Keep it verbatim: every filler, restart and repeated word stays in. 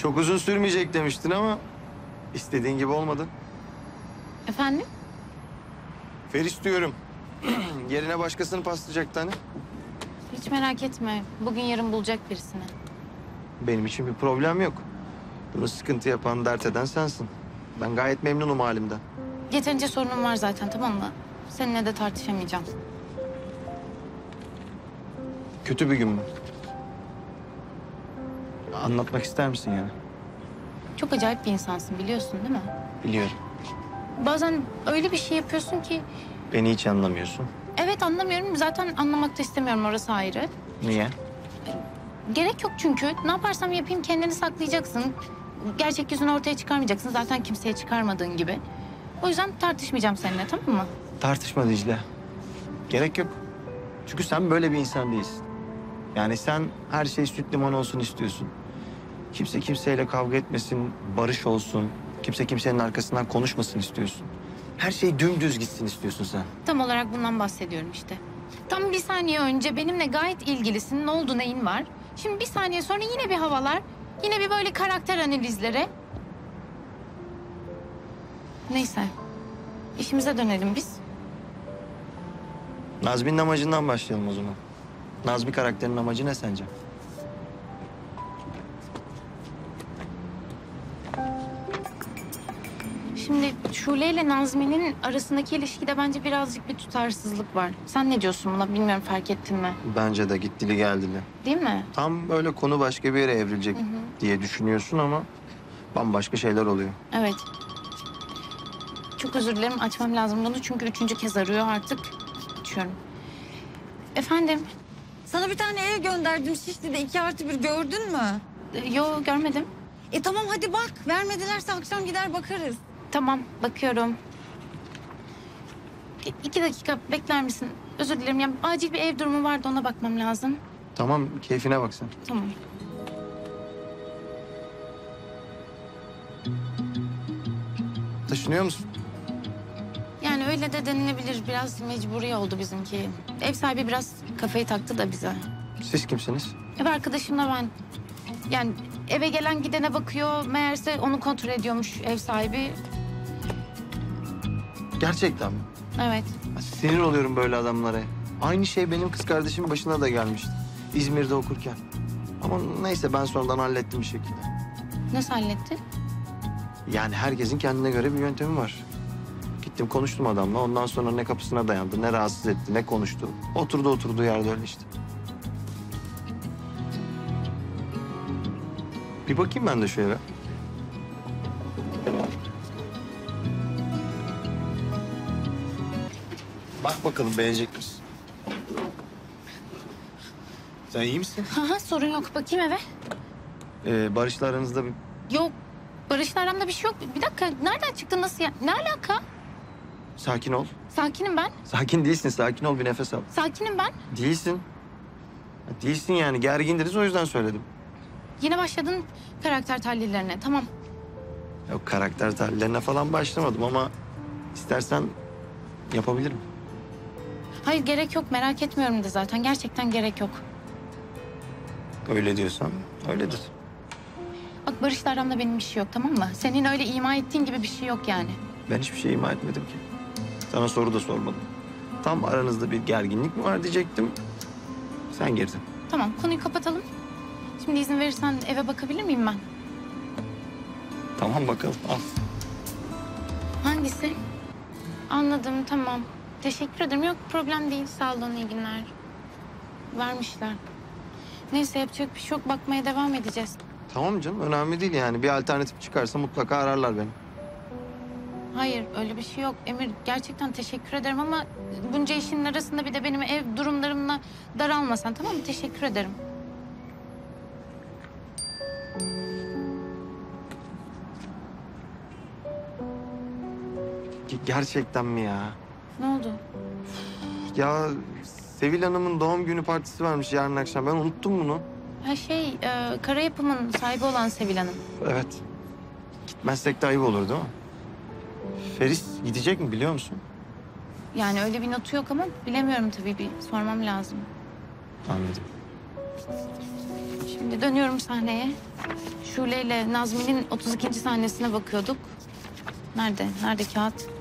Çok uzun sürmeyecek demiştin ama istediğin gibi olmadı. Efendim? Feris diyorum. Yerine başkasını paslayacaktı hani. Hiç merak etme. Bugün yarın bulacak birisini. Benim için bir problem yok. Bunu sıkıntı yapan, dert eden sensin. Ben gayet memnunum halimden. Yeterince sorunum var zaten, tamam mı? Seninle de tartışamayacağım. Kötü bir gün mü? Anlatmak ister misin yani? Çok acayip bir insansın, biliyorsun değil mi? Biliyorum. Bazen öyle bir şey yapıyorsun ki... Beni hiç anlamıyorsun. Evet, anlamıyorum. Zaten anlamak da istemiyorum, orası ayrı. Niye? Gerek yok çünkü. Ne yaparsam yapayım kendini saklayacaksın. Gerçek yüzünü ortaya çıkarmayacaksın. Zaten kimseye çıkarmadığın gibi. O yüzden tartışmayacağım seninle, tamam mı? Tartışma Dicle. Gerek yok. Çünkü sen böyle bir insan değilsin. Yani sen her şey süt liman olsun istiyorsun. Kimse kimseyle kavga etmesin, barış olsun. Kimse kimsenin arkasından konuşmasın istiyorsun. Her şey dümdüz gitsin istiyorsun sen. Tam olarak bundan bahsediyorum işte. Tam bir saniye önce benimle gayet ilgilisin. Ne oldu, neyin var? Şimdi bir saniye sonra yine bir havalar. Yine bir böyle karakter analizleri. Neyse. İşimize dönelim biz. Nazmi'nin amacından başlayalım o zaman. Nazmi karakterinin amacı ne sence? Şimdi Şule ile Nazmi'nin arasındaki ilişkide bence birazcık bir tutarsızlık var. Sen ne diyorsun buna? Bilmiyorum, fark ettin mi? Bence de gittili geldili. Değil mi? Tam böyle konu başka bir yere evrilecek Hı hı. diye düşünüyorsun ama bambaşka şeyler oluyor. Evet. Çok özür dilerim. Açmam lazım bunu çünkü üçüncü kez arıyor artık. Açıyorum. Efendim? Sana bir tane ev gönderdim Şişli'de iki artı bir, gördün mü? Ee, Yo, görmedim. E tamam hadi bak, vermedilerse akşam gider bakarız. Tamam, bakıyorum. İ- İki dakika bekler misin? Özür dilerim. Ya, acil bir ev durumu vardı, ona bakmam lazım. Tamam, keyfine bak sen. Tamam. Taşınıyor musun? Yani öyle de denilebilir. Biraz mecburi oldu bizimki. Ev sahibi biraz kafayı taktı da bize. Siz kimsiniz? Ev arkadaşımla ben. Yani eve gelen gidene bakıyor. Meğerse onu kontrol ediyormuş ev sahibi. Gerçekten mi? Evet. Ya sinir oluyorum böyle adamlara. Aynı şey benim kız kardeşimin başına da gelmişti. İzmir'de okurken. Ama neyse ben sonradan hallettim bir şekilde. Nasıl halletti? Yani herkesin kendine göre bir yöntemi var. Gittim konuştum adamla. Ondan sonra ne kapısına dayandı, ne rahatsız etti, ne konuştu. Oturdu oturduğu yerde öyle işte. Bir bakayım ben de şu eve. Bak bakalım beğenecek misin? Sen iyi misin? Aha, sorun yok. Bakayım eve. Ee, Barış'la aranızda bir... Yok. Barış'la aramda bir şey yok. Bir dakika. Nereden çıktı? Nasıl ya? Ne alaka? Sakin ol. Sakinim ben. Sakin değilsin. Sakin ol. Bir nefes al. Sakinim ben. Değilsin. Ya değilsin yani. Gergindiniz o yüzden söyledim. Yine başladın karakter tahlillerine. Tamam. Yok karakter tahlillerine falan başlamadım ama istersen yapabilirim. Hayır, gerek yok. Merak etmiyorum da zaten. Gerçekten gerek yok. Öyle diyorsan öyledir. Bak, Barış'la aramda benim bir şey yok, tamam mı? Senin öyle ima ettiğin gibi bir şey yok yani. Ben hiçbir şey ima etmedim ki. Sana soru da sormadım. Tam aranızda bir gerginlik mi var diyecektim. Sen girdin. Tamam, konuyu kapatalım. Şimdi izin verirsen eve bakabilir miyim ben? Tamam bakalım al. Hangisi? Anladım, tamam. Teşekkür ederim. Yok, problem değil. Sağ olun, iyi günler. Vermişler. Neyse, yapacak bir şey yok. Bakmaya devam edeceğiz. Tamam canım önemli değil yani. Bir alternatif çıkarsa mutlaka ararlar beni. Hayır, öyle bir şey yok. Emir, gerçekten teşekkür ederim ama bunca işin arasında bir de benim ev durumlarımla daralmasan, tamam mı? Teşekkür ederim. Ge- Gerçekten mi ya? Ne oldu? Ya Sevil Hanım'ın doğum günü partisi varmış yarın akşam. Ben unuttum bunu. Ha şey, e, kara yapımın sahibi olan Sevil Hanım. Evet. Gitmezsek de ayıp olur değil mi? Feris gidecek mi biliyor musun? Yani öyle bir notu yok ama bilemiyorum tabii, bir sormam lazım. Anladım. Şimdi dönüyorum sahneye. Şule ile Nazmi'nin otuz ikinci sahnesine bakıyorduk. Nerede? Nerede kağıt?